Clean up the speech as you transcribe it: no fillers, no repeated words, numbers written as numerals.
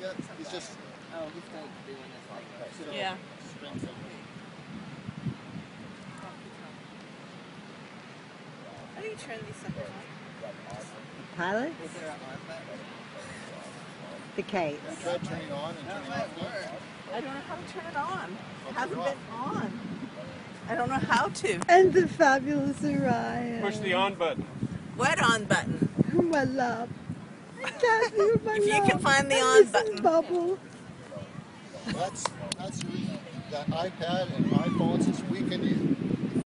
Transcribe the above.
Yeah, he's just. Oh, he's like doing this like. Yeah. How do you turn these suckers on? Pilot? Is there an on button? The Kite. You tried turning on and turning off. I don't know how to turn it on. It hasn't been on. I don't know how to. And the fabulous Orion. Push the on button. What on button? My love. Kathy, my If you love. can find the And on Mrs. button. Bubble. That's that iPad and iPhones is weakening you.